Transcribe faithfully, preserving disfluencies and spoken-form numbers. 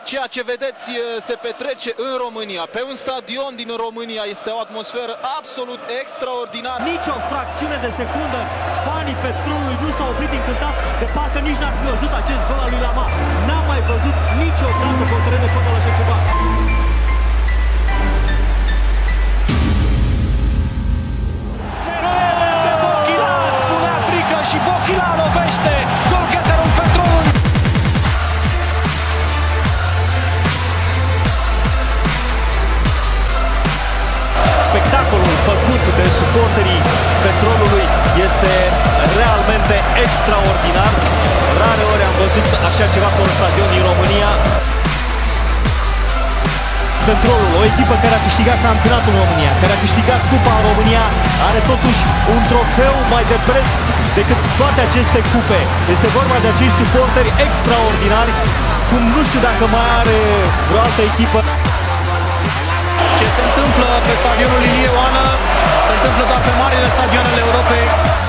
Ceea ce vedeți se petrece în România, pe un stadion din România, este o atmosferă absolut extraordinară. Nici o fracțiune de secundă fanii Petrolului nu s-au oprit din cântat, de parcă nici n-ar fi văzut acest gol al lui Lama. N-am mai văzut niciodată pe un teren de fotbal așa ceva. De Bochila, spunea Frică și Bochila lovește golgheterul Petrolului. Spectacolul făcut de suporterii Petrolului este realmente extraordinar. Rare ori am văzut așa ceva pe un stadion din România. Petrolul, o echipă care a câștigat campionatul în România, care a câștigat Cupa în România, are totuși un trofeu mai de preț decât toate aceste cupe. Este vorba de acești suporteri extraordinari, cum nu știu dacă mai are vreo altă echipă. Ce se întâmplă pe stadionul Ilie Oană se întâmplă doar pe marile stadioanele Europei.